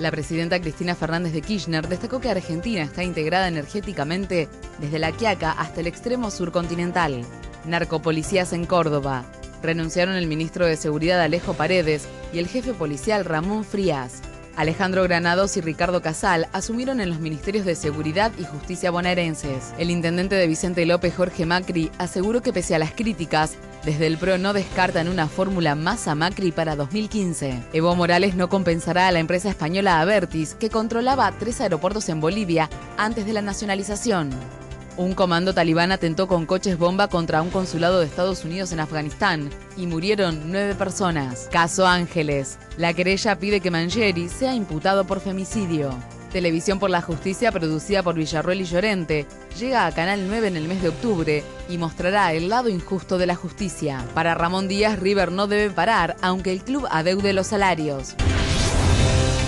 La presidenta Cristina Fernández de Kirchner destacó que Argentina está integrada energéticamente desde La Quiaca hasta el extremo surcontinental. Narcopolicías en Córdoba. Renunciaron el ministro de Seguridad Alejo Paredes y el jefe policial Ramón Frías. Alejandro Granados y Ricardo Casal asumieron en los ministerios de Seguridad y Justicia bonaerenses. El intendente de Vicente López, Jorge Macri, aseguró que pese a las críticas, desde el PRO no descartan una fórmula Massa-Macri para 2015. Evo Morales no compensará a la empresa española Abertis, que controlaba 3 aeropuertos en Bolivia antes de la nacionalización. Un comando talibán atentó con coches bomba contra un consulado de Estados Unidos en Afganistán y murieron 9 personas. Caso Ángeles. La querella pide que Mangieri sea imputado por femicidio. Televisión por la Justicia, producida por Villarroel y Llorente, llega a Canal 9 en el mes de octubre y mostrará el lado injusto de la justicia. Para Ramón Díaz, River no debe parar, aunque el club adeude los salarios.